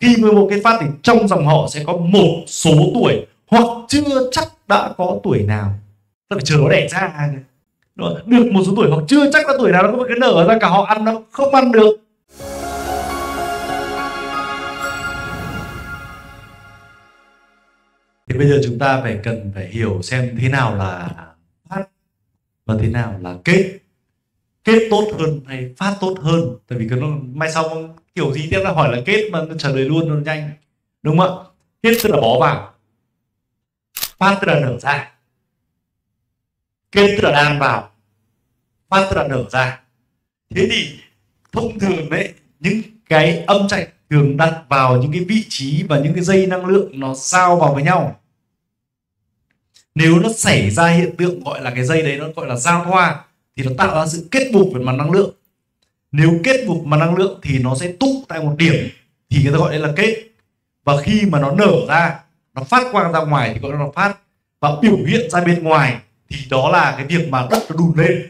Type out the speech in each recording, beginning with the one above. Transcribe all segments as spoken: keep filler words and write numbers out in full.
Khi mười một cái phát thì trong dòng họ sẽ có một số tuổi hoặc chưa chắc đã có tuổi nào. Ta phải chờ nó đẻ ra. Được một số tuổi hoặc chưa chắc đã tuổi nào nó có cái nở ra cả họ ăn, nó không ăn được. Thì bây giờ chúng ta phải cần phải hiểu xem thế nào là phát và thế nào là kết. Kết tốt hơn hay phát tốt hơn? Tại vì cái nó mai sau kiểu gì tiếp là hỏi là kết mà trả lời luôn nó nhanh, đúng không ạ? Kết tức là bó vào, phát tức là nở ra. Kết tức là đan vào, phát tức là nở ra. Thế thì thông thường đấy, những cái âm chạy thường đặt vào những cái vị trí và những cái dây năng lượng nó giao vào với nhau. Nếu nó xảy ra hiện tượng gọi là cái dây đấy nó gọi là giao thoa thì nó tạo ra sự kết buộc về mặt năng lượng. Nếu kết buộc mặt năng lượng thì nó sẽ tụ tại một điểm thì người ta gọi đấy là kết. Và khi mà nó nở ra, nó phát quang ra ngoài thì gọi là phát. Và biểu hiện ra bên ngoài thì đó là cái việc mà đất nó đùn lên.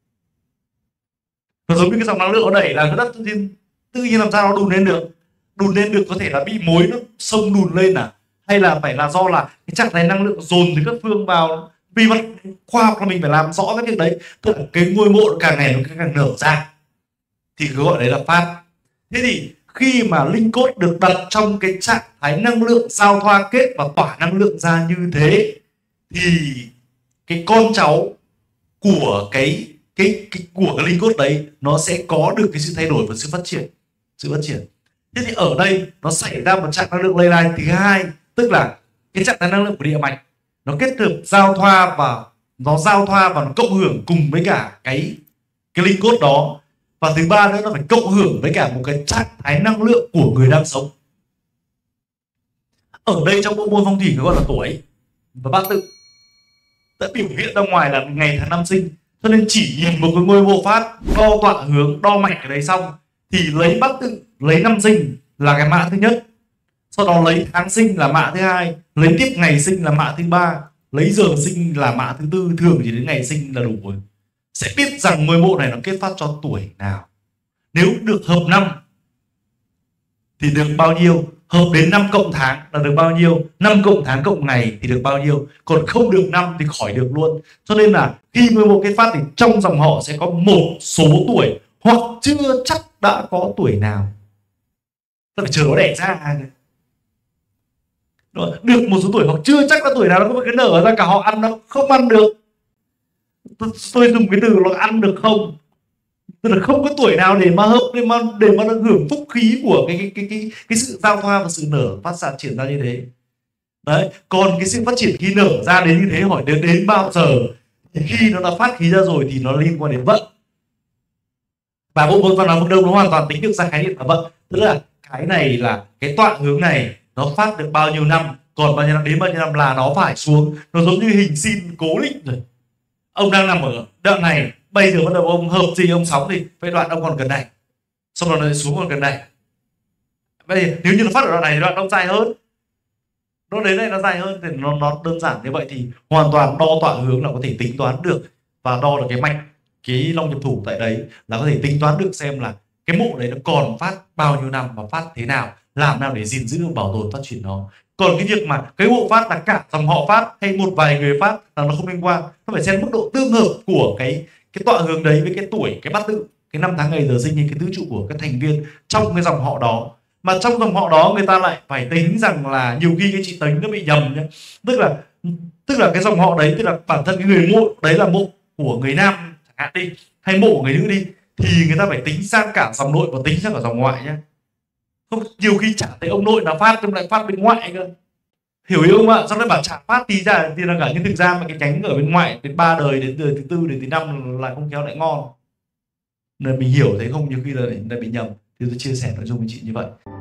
Nó giống như cái dòng năng lượng nó đẩy là cái đất tự nhiên, tự nhiên làm sao nó đùn lên được. Đùn lên được có thể là bị mối nó sông đùn lên à, hay là phải là do là cái trạng thái năng lượng dồn từ các phương vào. Vì mặt khoa học là mình phải làm rõ cái việc đấy, tức là cái ngôi mộ càng ngày nó càng nở ra thì cứ gọi đấy là phát. Thế thì khi mà linh cốt được đặt trong cái trạng thái năng lượng giao thoa kết và tỏa năng lượng ra như thế thì cái con cháu của cái cái, cái của cái linh cốt đấy nó sẽ có được cái sự thay đổi và sự phát triển, sự phát triển. Thế thì ở đây nó xảy ra một trạng năng lượng ley line thứ hai, tức là cái trạng thái năng lượng của địa mạch nó kết hợp giao thoa và nó giao thoa và nó cộng hưởng cùng với cả cái cái linh cốt đó. Và thứ ba nữa nó phải cộng hưởng với cả một cái trạng thái năng lượng của người đang sống. Ở đây trong bộ môn phong thủy nó gọi là tuổi và bát tự đã biểu hiện ra ngoài là ngày tháng năm sinh. Cho nên chỉ nhìn một cái ngôi mộ phát, đo tọa hướng, đo mạch ở đấy xong thì lấy bát tự, lấy năm sinh là cái mã thứ nhất, sau đó lấy tháng sinh là mã thứ hai, lấy tiếp ngày sinh là mã thứ ba, lấy giờ sinh là mã thứ tư, thường chỉ đến ngày sinh là đủ rồi. Sẽ biết rằng ngôi mộ này nó kết phát cho tuổi nào. Nếu được hợp năm thì được bao nhiêu, hợp đến năm cộng tháng là được bao nhiêu, năm cộng tháng cộng ngày thì được bao nhiêu, còn không được năm thì khỏi được luôn. Cho nên là khi mười một kết phát thì trong dòng họ sẽ có một số tuổi hoặc chưa chắc đã có tuổi nào. Ta phải chờ nó đẻ ra. Được một số tuổi hoặc chưa chắc đã tuổi nào nó có cái nở ra cả họ ăn, nó không ăn được. Tôi dùng cái từ là ăn được không, tức là không có tuổi nào để mà hợp, để mà để mà nó hưởng phúc khí của cái cái cái cái cái sự giao thoa và sự nở phát sản triển ra như thế. Đấy, còn cái sự phát triển khi nở ra đến như thế hỏi đến đến bao giờ, thì khi nó đã phát khí ra rồi thì nó liên quan đến vận. Và bộ môn văn hóa phương Đông nó hoàn toàn tính được ra khái niệm là vận, tức là cái này là cái tọa hướng này nó phát được bao nhiêu năm, còn bao nhiêu năm đến bao nhiêu năm là nó phải xuống. Nó giống như hình sin cố định rồi. Ông đang nằm ở đoạn này, bây giờ bắt đầu ông hợp gì ông sóng thì vậy đoạn ông còn gần này, xong rồi nó xuống còn gần này. Bây giờ nếu như nó phát ở đoạn này thì đoạn ông dài hơn, nó đến đây nó dài hơn thì nó nó đơn giản như vậy thì hoàn toàn đo tọa hướng là có thể tính toán được, và đo được cái mạch, cái long nhập thủ tại đấy là có thể tính toán được xem là cái mộ đấy nó còn phát bao nhiêu năm và phát thế nào, làm nào để gìn giữ bảo tồn phát triển nó. Còn cái việc mà cái bộ phát là cả dòng họ phát hay một vài người phát là nó không liên quan, nó phải xem mức độ tương hợp của cái cái tọa hướng đấy với cái tuổi, cái bát tự, cái năm tháng ngày giờ sinh, như cái tứ trụ của các thành viên trong cái dòng họ đó. Mà trong dòng họ đó người ta lại phải tính rằng là nhiều khi cái chị tính nó bị nhầm nhé, tức là tức là cái dòng họ đấy, tức là bản thân cái người mộ đấy là mộ của người nam chẳng hạn đi, hay mộ của người nữ đi, thì người ta phải tính sang cả dòng nội và tính sang cả dòng ngoại nhé. Không, nhiều khi chả thấy ông nội nào phát, nhưng lại phát bên ngoại cơ, hiểu ý không ạ? Xong rồi bảo chả phát tí ra thì là cả, nhưng thực ra mà cái nhánh ở bên ngoại đến ba đời, đến đời thứ tư đến thứ năm lại không khéo lại ngon. Nên mình hiểu thấy không, nhiều khi là lại bị nhầm. Thì tôi chia sẻ nội dung với chị như vậy.